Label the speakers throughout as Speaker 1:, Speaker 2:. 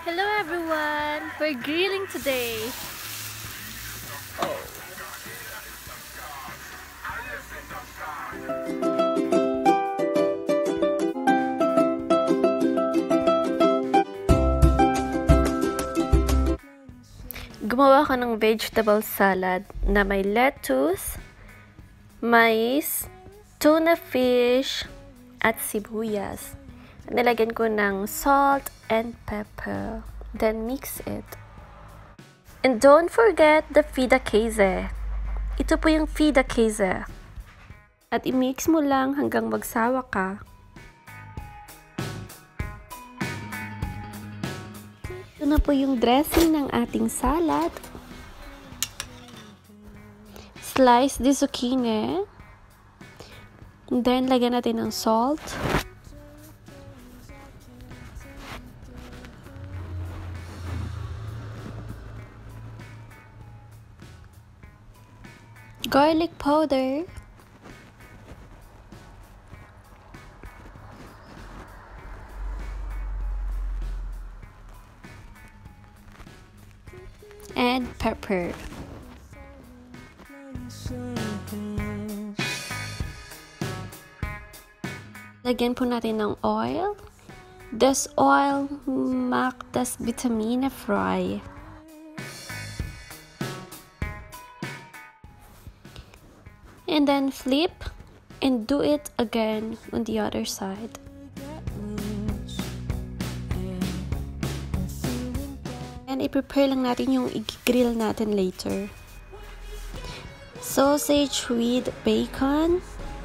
Speaker 1: Hello everyone! We're grilling today. Gumawa ko ng vegetable salad na may lettuce, mais, tuna fish, at sibuyas. Nilagyan ko ng salt and pepper. Then mix it. And don't forget the fida case. Ito po yung fida case. At i-mix mo lang hanggang magsawa ka. Ito na po yung dressing ng ating salad. Slice the zucchini. And then lagyan natin ng salt. Garlic powder. And pepper. Lagyan po natin ng oil. This oil maakt das Vitamine frei. And then flip and do it again on the other side. And i-prepare lang natin yung i-grill natin later. Sausage with bacon.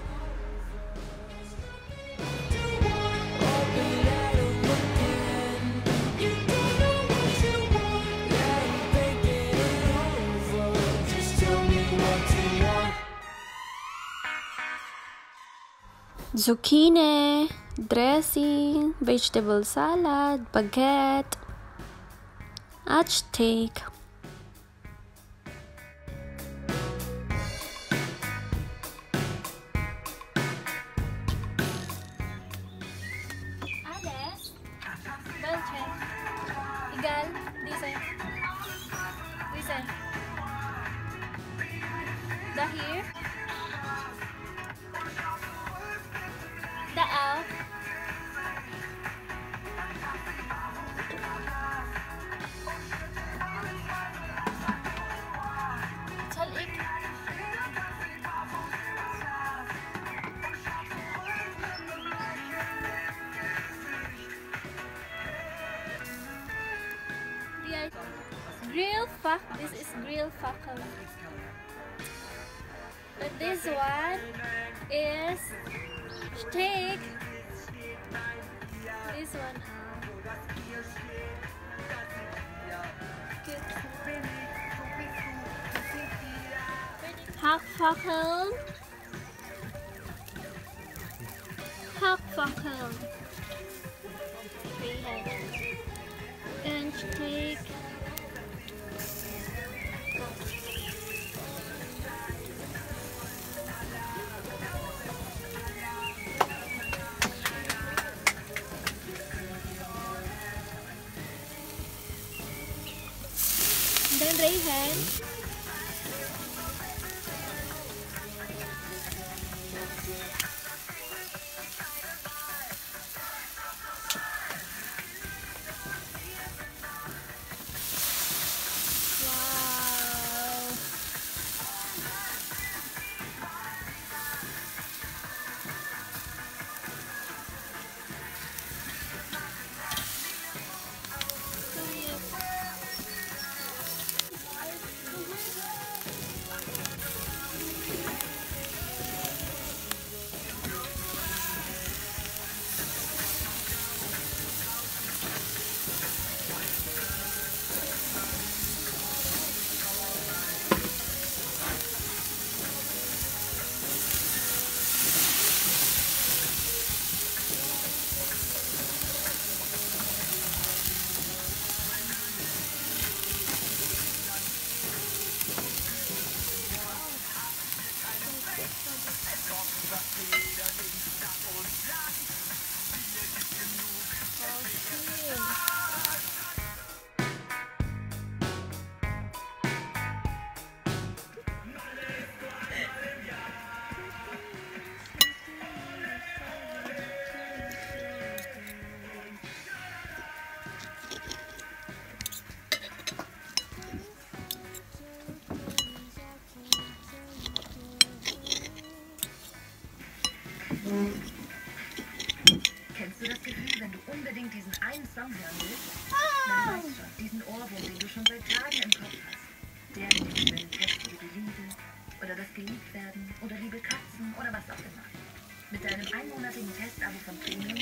Speaker 1: Zucchini, dressing, vegetable salad, baguette, at steak. Alex, Dolce, Igal, Dice, Dahir. Daaw. Chalik. Grill fuck. This is grill fuckle. But this one is steak. This one. Hackfackel. Hackfackel. And steak. Then Rayhan. Wow.
Speaker 2: einen Song hören willst, dann weißt schon, diesen Ohrwurm, den du schon seit Tagen im Kopf hast. Der mit den schönen Texten wie die Liebe oder das Geliebtwerden oder liebe Katzen oder was auch immer. Mit deinem einmonatigen Testabo von Premium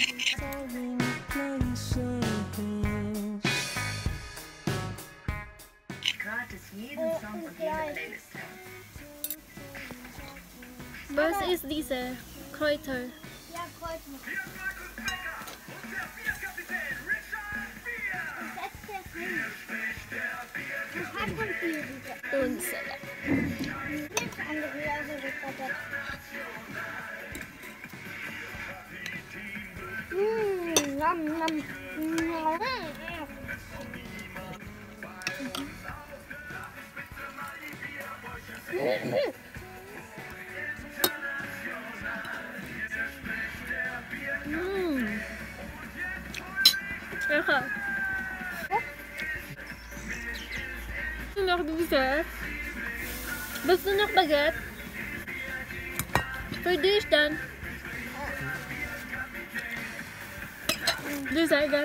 Speaker 2: gratis jeden Song und jede Playlist hören.
Speaker 1: Was ist diese Kräuter?
Speaker 3: Ja, Kräuter.
Speaker 1: Und Salat. Lecker. Noch Dessert. Willst du noch Baguette? Für dich dann. Dessert.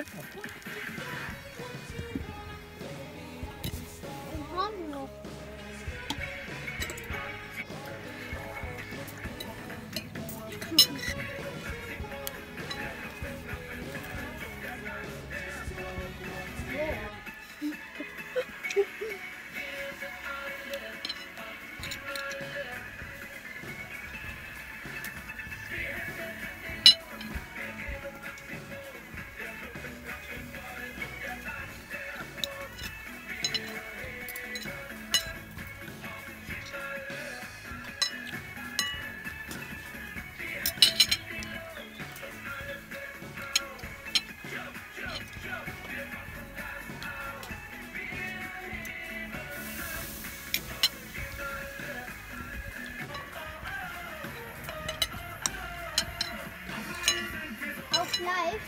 Speaker 3: Auf Live.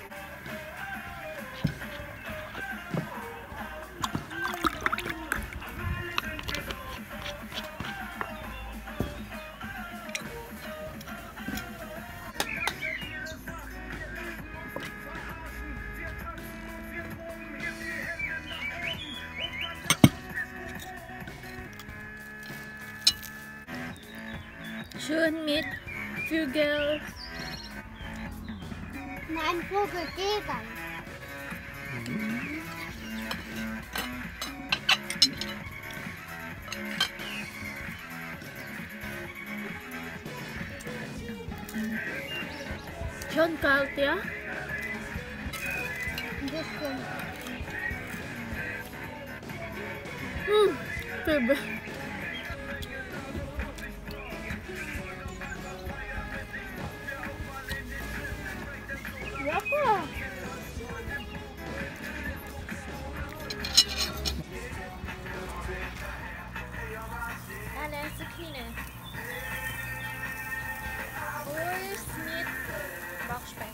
Speaker 1: Schön mit Vögel.
Speaker 3: Nein, Vogel, geh dann.
Speaker 1: Schon kalt, ja?
Speaker 3: Ein bisschen.
Speaker 1: Tübe.
Speaker 3: Lecker.
Speaker 1: Alle Zucchini. Wurst mit Bauchspeck.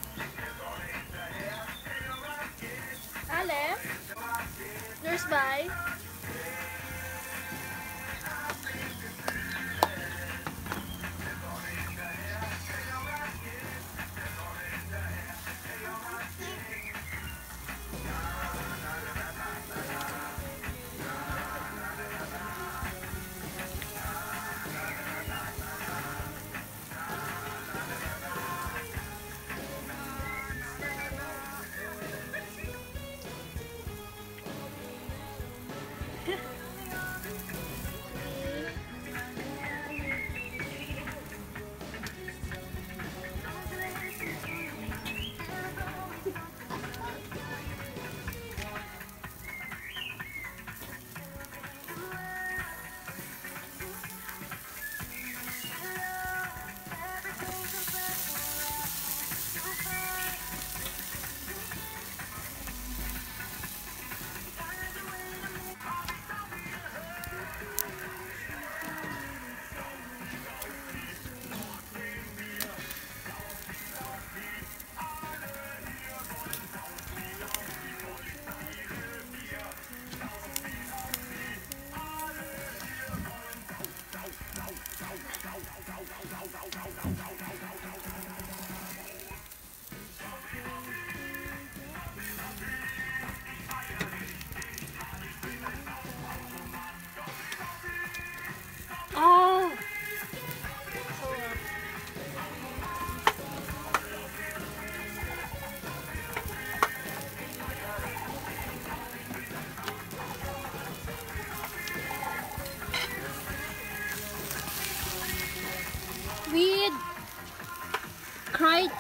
Speaker 1: Alle. There's by.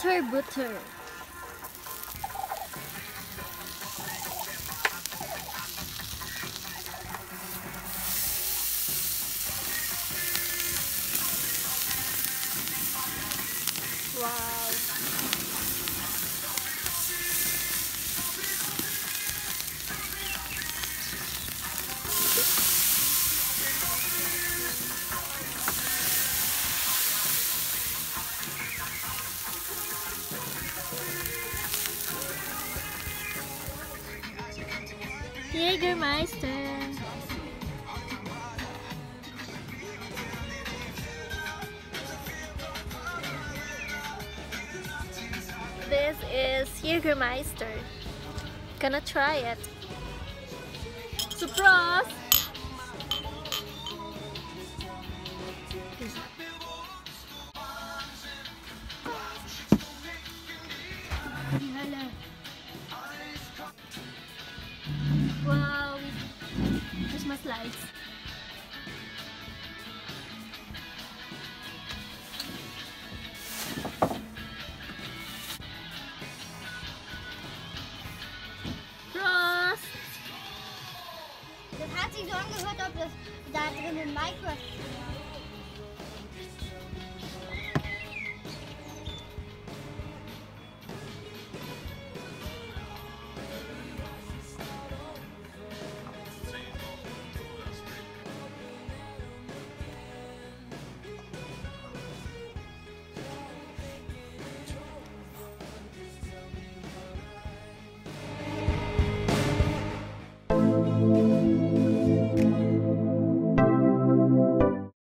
Speaker 3: Butter, butter.
Speaker 1: Wow. Jägermeister. This is Jägermeister. Gonna try it. Surprise!
Speaker 3: Hello.
Speaker 1: Wow, Christmas lights. Frost!
Speaker 3: Das hat sich so angehört, ob das da drin in Minecraft